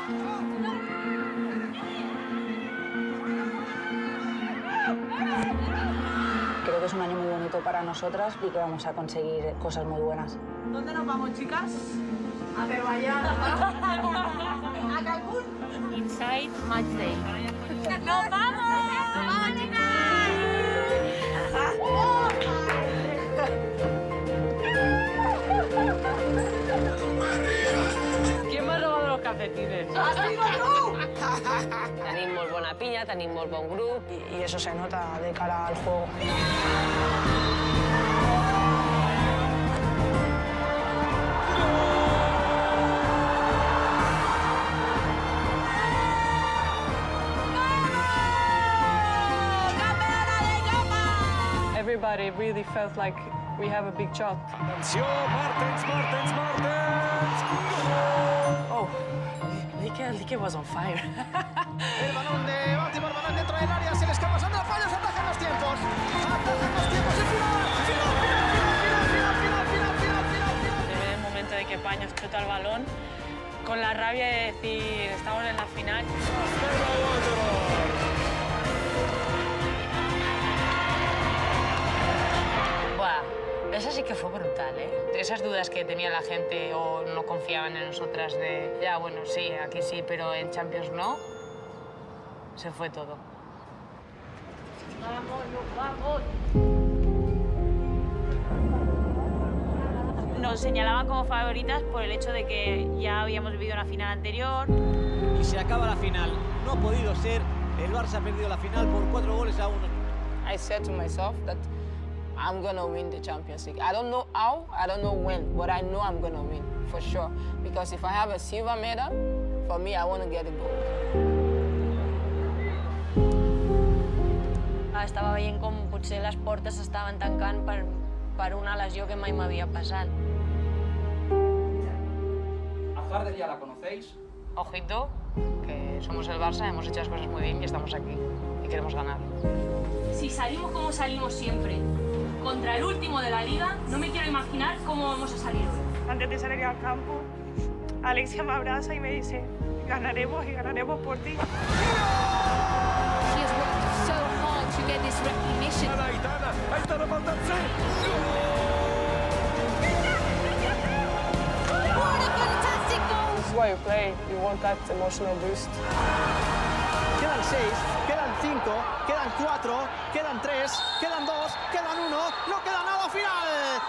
Creo que es un año muy bonito para nosotras y que vamos a conseguir cosas muy buenas. ¿Dónde nos vamos, chicas? A Azerbaiyán. A Cancún. Inside Match Day. ¡Nos vamos! ¡Nos vamos, chicas! ¿Quién me ha robado los cafetines? ¡Has sido tú! Tenim molt bona pinya, tenim molt bon grup. Y eso se nota de cara al juego. Everybody really felt like we have a big shot. Atenció, Martens! Oh, Lique was on fire. El balón de Baltimore, balón dentro del área, se le escapa Sandra Fallos, atajan los tiempos. Atajan los tiempos, el final. Se ve el momento de que Paños chuta el balón con la rabia de decir, estamos en la final. Buah, esa sí que fue brutal, ¿eh? Esas dudas que tenía la gente o no confiaban en nosotras de, ya, bueno, sí, aquí sí, pero en Champions no, se fue todo. ¡Vamos, vamos! Nos señalaban como favoritas por el hecho de que ya habíamos vivido una final anterior. Y se acaba la final. No ha podido ser. El Barça ha perdido la final por 4-1. I said to myself that I'm gonna win the Champions League. I don't know how, I don't know when, but I know I'm gonna win, for sure. Because if I have a silver medal, for me, I want to get a gold. Estava veient com potser les portes s'estaven tancant per una lesió que mai m'havia passat. A Harder ya la conocéis. Ojito, que somos el Barça, hemos hecho las cosas muy bien y estamos aquí. Y queremos ganar. Si salimos como salimos siempre, contra el último de la Liga, no me quiero imaginar cómo vamos a salir hoy. Antes de salir al campo, Alexia me abraza y me dice, ganaremos y ganaremos por ti. So hard to get this recognition. Aitana Baldassi. What a fantastic goal! This is why you play. You want that emotional boost. Quedan 6, quedan 5, quedan 4, quedan 3, quedan 2, quedan 1. No queda nada. Final.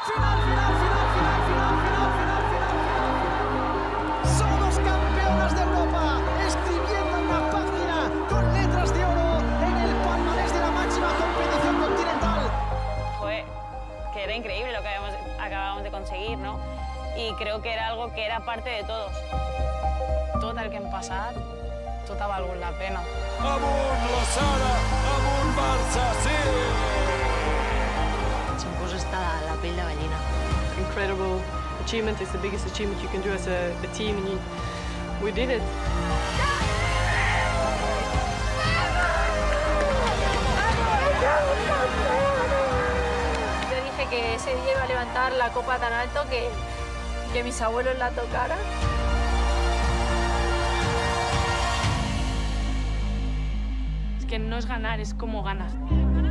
Somos campeonas de Europa. Escribiendo en la página con letras de oro en el palmarés de la máxima competición continental. Fue que era increíble lo que acabábamos de conseguir, ¿no? Y creo que era algo que era parte de todos. Tot el que hem passat, tot ha valgut la pena. Amunt la Sara, amunt Barça, sí! Se'm posa hasta la pell de gallina. Incredible achievement. It's the biggest achievement you can do as a team, and we did it. Yo dije que ese día iba a levantar la copa tan alto que mis abuelos la tocaran. Es que no es ganar, es cómo ganas.